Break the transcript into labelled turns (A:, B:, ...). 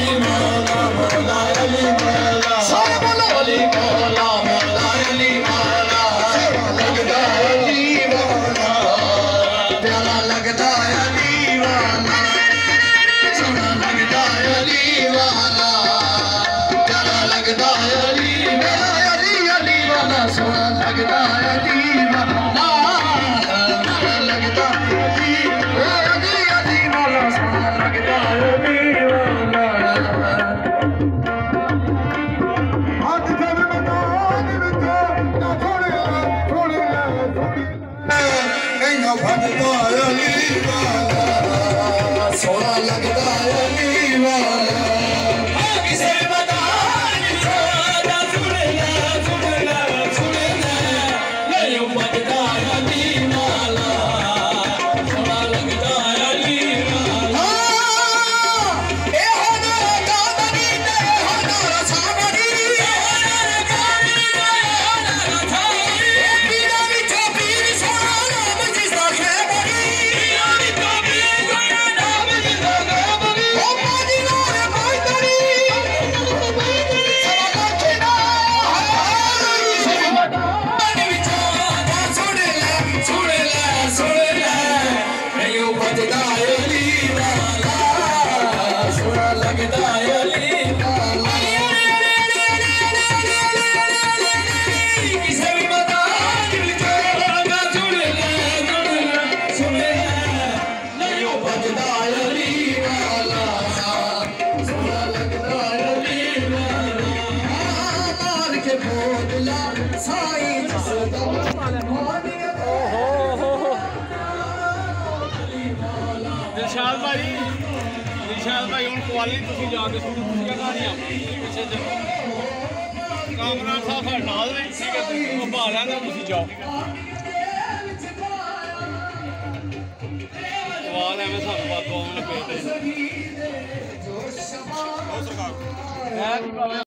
A: दिलशाद भाई हूँ कुआली तुम जाके सुनो कहानियां पिछे कामरान साहब नाल भी ठीक है भाल लेंगे तुम जाओ आवाज एवं सानू बात लगे